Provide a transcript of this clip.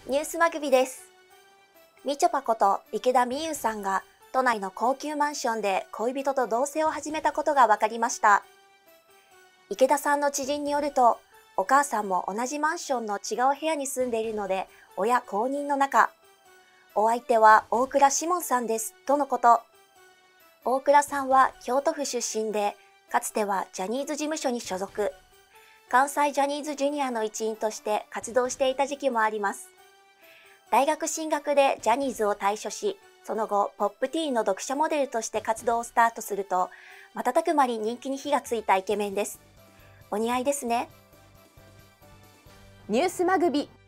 ニュースまぐびです。みちょぱこと池田美優さんが都内の高級マンションで恋人と同棲を始めたことが分かりました。池田さんの知人によると、お母さんも同じマンションの違う部屋に住んでいるので、親公認の中。お相手は大倉士門さんです、とのこと。大倉さんは京都府出身で、かつてはジャニーズ事務所に所属。関西ジャニーズジュニアの一員として活動していた時期もあります。大学進学でジャニーズを退所し、その後、ポップティーンの読者モデルとして活動をスタートすると、瞬く間に人気に火がついたイケメンです。お似合いですね。 ニュースまぐび